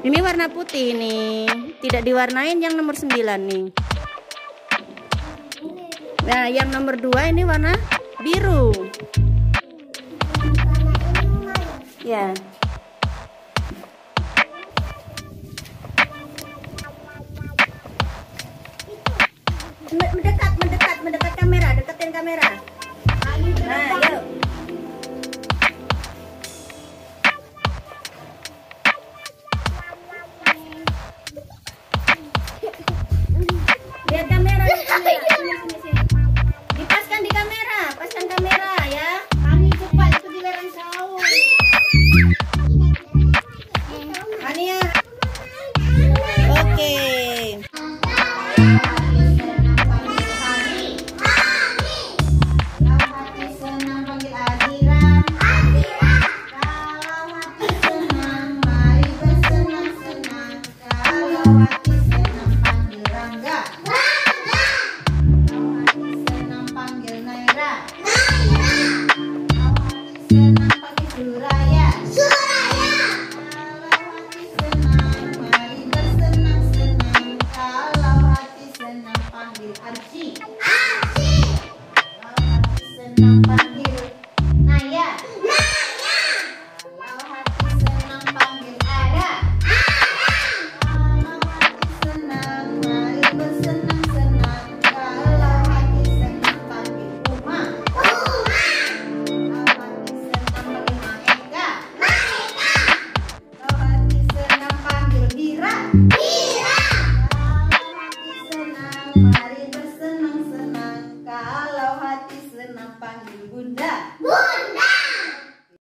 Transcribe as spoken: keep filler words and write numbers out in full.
Ini warna putih nih, tidak diwarnain yang nomor sembilan nih. Nah, yang nomor dua ini warna biru. Ya. Mendekat, mendekat, mendekat kamera, deketin kamera. Nah, yuk. Lihat kamera, lihat kamera. Sini, sini, sini. Dipaskan di kamera, paskan kamera ya. Ani cepat itu di lereng sawah. Ania. Oke. Senang